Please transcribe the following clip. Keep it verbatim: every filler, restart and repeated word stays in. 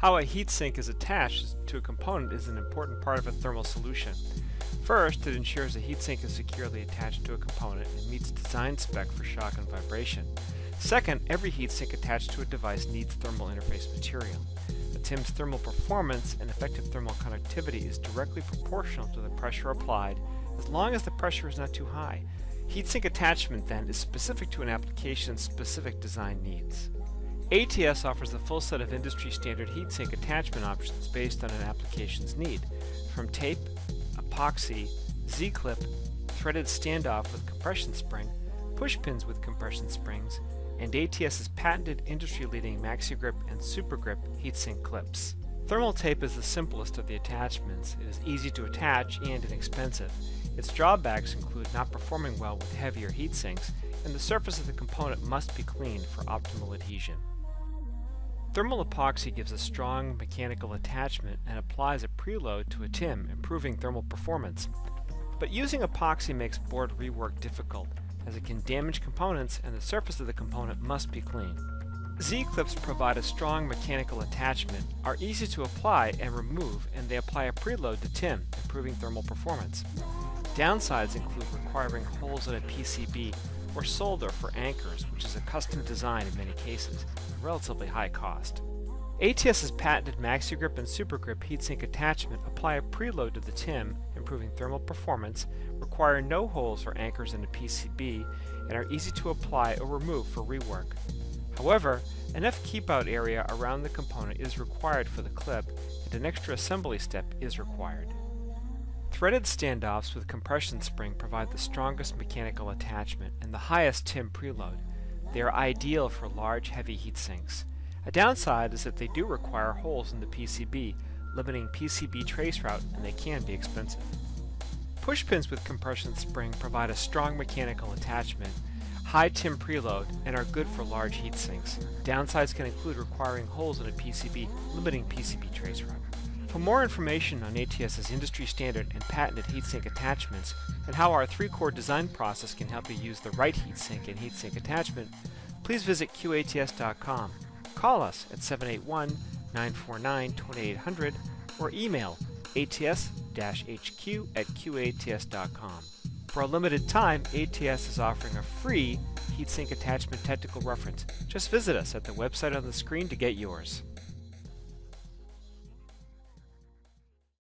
How a heatsink is attached to a component is an important part of a thermal solution. First, it ensures a heatsink is securely attached to a component and meets design spec for shock and vibration. Second, every heatsink attached to a device needs thermal interface material. A T I M's thermal performance and effective thermal conductivity is directly proportional to the pressure applied, as long as the pressure is not too high. Heatsink attachment, then, is specific to an application's specific design needs. A T S offers the full set of industry-standard heatsink attachment options based on an application's need, from tape, epoxy, Z-clip, threaded standoff with compression spring, push pins with compression springs, and ATS's patented industry-leading maxiGRIP and superGRIP heatsink clips. Thermal tape is the simplest of the attachments. It is easy to attach and inexpensive. Its drawbacks include not performing well with heavier heatsinks, and the surface of the component must be cleaned for optimal adhesion. Thermal epoxy gives a strong mechanical attachment and applies a preload to a T I M, improving thermal performance. But using epoxy makes board rework difficult, as it can damage components and the surface of the component must be clean. Z-clips provide a strong mechanical attachment, are easy to apply and remove, and they apply a preload to T I M, improving thermal performance. Downsides include requiring holes in a P C B or solder for anchors, which is a custom design in many cases, at relatively high cost. ATS's patented maxiGRIP and superGRIP heatsink attachment apply a preload to the T I M, improving thermal performance, require no holes or anchors in a P C B, and are easy to apply or remove for rework. However, enough keep-out area around the component is required for the clip, and an extra assembly step is required. Threaded standoffs with compression spring provide the strongest mechanical attachment and the highest T I M preload. They are ideal for large, heavy heatsinks. A downside is that they do require holes in the P C B, limiting P C B trace route, and they can be expensive. Push pins with compression spring provide a strong mechanical attachment, high T I M preload, and are good for large heatsinks. Downsides can include requiring holes in a P C B, limiting P C B trace route. For more information on ATS's industry-standard and patented heatsink attachments, and how our three-core design process can help you use the right heatsink and heatsink attachment, please visit Q A T S dot com. Call us at seven eight one, nine four nine, two eight zero zero or email A T S H Q at Q A T S dot com. For a limited time, A T S is offering a free heatsink attachment technical reference. Just visit us at the website on the screen to get yours.